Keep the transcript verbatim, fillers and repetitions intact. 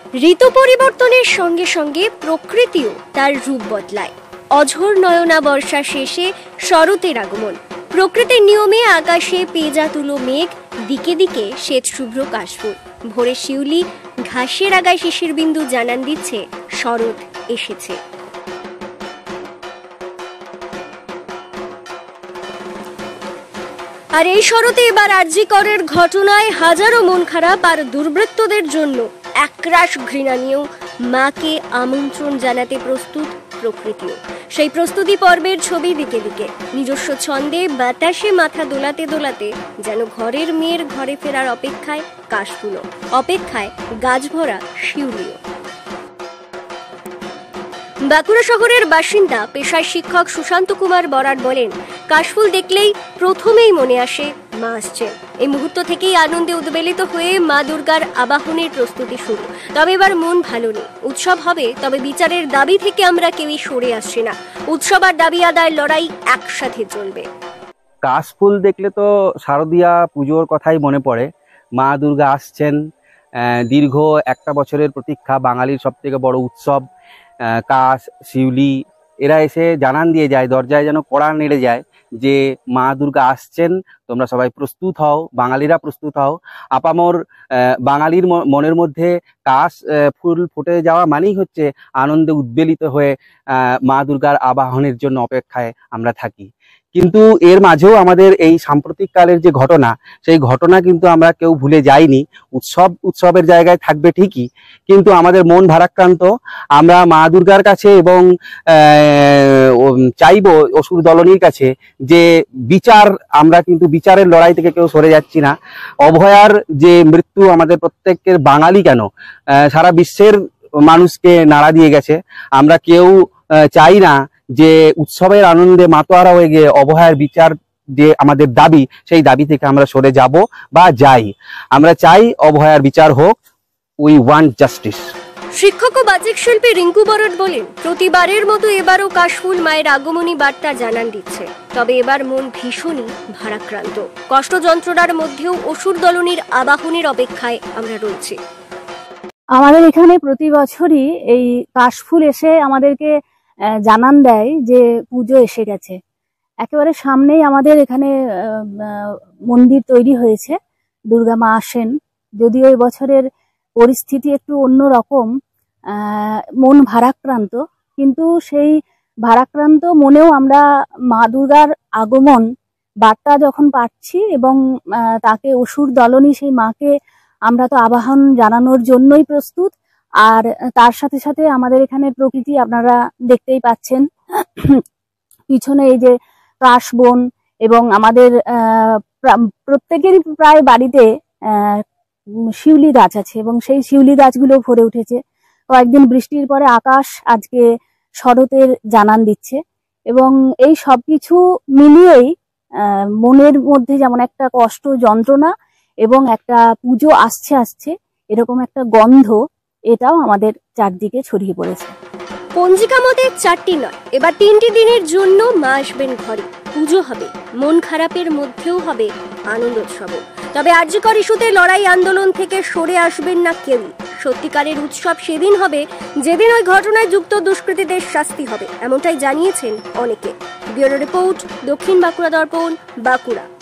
ঋতু পরিবর্তনের সঙ্গে সঙ্গে প্রকৃতিও তার রূপ বদলায়। অঝোর নয়না বর্ষা শেষে শরতের আগমন। প্রকৃতির নিয়মে আকাশে পেঁজা তুলো মেঘ, দিকে দিকে শ্বেত শুভ্র কাশফুল। ভোরে শিউলি ঘাসের আগায় শিশির বিন্দু জানান দিচ্ছে শরৎ এসেছে। আর এই শরতে এবার আরজি করের ঘটনায় হাজারো মন খারাপ আর দুর্বৃত্তদের জন্য একরাশ ঘৃণা নিয়েও মাকে আমন্ত্রণ জানাতে প্রস্তুত প্রকৃতিও। সেই প্রস্তুতি পর্বের ছবি দিকে দিকে নিজস্ব ছন্দে বাতাসে মাথা দোলাতে দোলাতে যেন ঘরের মেয়ের ঘরে ফেরার অপেক্ষায় কাশফুলও, অপেক্ষায় গাছ ভরা শিউলিও। বাঁকুড়া শহরের বাসিন্দা পেশায় শিক্ষক সুশান্ত কুমার বরাট বলেন, কাশফুল দেখলেই প্রথমেই মনে আসে মা আসছেন। এই মুহূর্ত থেকেই আনন্দে উদ্বেলিত হয়ে মা দুর্গার আবাহনের প্রস্তুতি শুরু। তবে এবার মন ভালো নেই। উৎসব হবে, তবে বিচারের দাবি থেকে আমরা কেউই সরে আসছি না। উৎসব আর দাবি আদায়ের লড়াই একসাথে চলবে। কাশফুল দেখলে তো শারদীয়া পুজোর কথাই মনে পড়ে। মা দুর্গা আসছেন, দীর্ঘ একটা বছরের প্রতীক্ষা, বাঙালির সব থেকে বড় উৎসব। কাশ, শিউলি এরা এসে জানান দিয়ে যায়, দরজায় যেন কড়া নেড়ে যায় যে মা দুর্গা আসছেন, তোমরা সবাই প্রস্তুত হও, বাঙালিরা প্রস্তুত হও। আপামর বাঙালির মনের মধ্যে কাশ ফুল ফুটে যাওয়া মানেই হচ্ছে আনন্দে উদ্বেলিত হয়ে মা দুর্গার আবাহনের জন্য অপেক্ষায় আমরা থাকি। কিন্তু এর মাঝেও আমাদের এই সাম্প্রতিক কালের যে ঘটনা, সেই ঘটনা কিন্তু আমরা কেউ ভুলে যাইনি। উৎসব উৎসবের জায়গায় থাকবে ঠিকই, কিন্তু আমাদের মন ভারাক্রান্ত। আমরা মা দুর্গার কাছে এবং চাইবো অসুর দলনীর কাছে যে বিচার, আমরা কিন্তু বিচারের লড়াই থেকে কেউ সরে যাচ্ছি না। অভয়ার যে মৃত্যু আমাদের প্রত্যেকের, বাঙালি কেন সারা বিশ্বের মানুষকে নাড়া দিয়ে গেছে। আমরা কেউ চাই না যে উৎসবের আনন্দে মাতোয়ারা হয়ে গিয়ে অভয়ার বিচার যে আমাদের দাবি, সেই দাবি থেকে আমরা সরে যাব বা যাই। আমরা চাই অভয়ার বিচার হোক। We want justice. শিক্ষক ও বাচিক শিল্পী রিঙ্কু বরাট বলেন, প্রতিবারের মতো এবারও কাশফুল মায়ের আগমনী বার্তা জানান দিচ্ছে। তবে এবার মন ভীষণই ভারাক্রান্ত। কষ্ট যন্ত্রণার মধ্যেও অসুর দলনীর আবাহনের অপেক্ষায় আমরা রয়েছি। আমাদের এখানে প্রতি বছরই এই কাশফুল এসে আমাদেরকে জানান দেয় যে পুজো এসে গেছে। একেবারে সামনেই আমাদের এখানে মন্দির তৈরি হয়েছে, দুর্গা মা আসেন। যদিও এই বছরের পরিস্থিতি একটু অন্যরকম, মন ভারাক্রান্ত, কিন্তু সেই ভারাক্রান্ত মনেও আমরা মা দুর্গার আগমন বার্তা যখন পাচ্ছি এবং তাকে অসুর দলনী সেই মাকে আমরা তো আবাহন জানানোর জন্যই প্রস্তুত। আর তার সাথে সাথে আমাদের এখানে প্রকৃতি আপনারা দেখতেই পাচ্ছেন, পিছনে এই যে কাশবন, এবং আমাদের প্রত্যেকেরই প্রায় বাড়িতে শিউলি গাছ আছে এবং সেই শিউলি গাছগুলো ভরে উঠেছে। কয়েকদিন বৃষ্টির পরে আকাশ আজকে শরতের জানান দিচ্ছে, এবং এই সবকিছু মিলিয়েই মনের মধ্যে যেমন একটা কষ্ট যন্ত্রণা এবং একটা পুজো আসছে আসছে এরকম একটা গন্ধ, এটাও আমাদের চারদিকে ছড়িয়ে পড়েছে। পঞ্জিকা মতে চারটি নয়, এবার তিনটি দিনের জন্য মা আসবেন ঘরে। পুজো হবে, মন খারাপের মধ্যেও হবে আনন্দ উৎসব। তবে আরজি কর ইস্যুতে লড়াই আন্দোলন থেকে সরে আসবেন না কেউই। সত্যিকারের উৎসব সেদিন হবে যেদিন ওই ঘটনায় যুক্ত দুষ্কৃতীদের শাস্তি হবে, এমনটাই জানিয়েছেন অনেকে। ব্যুরো রিপোর্ট, দক্ষিণ বাঁকুড়া দর্পণ, বাঁকুড়া।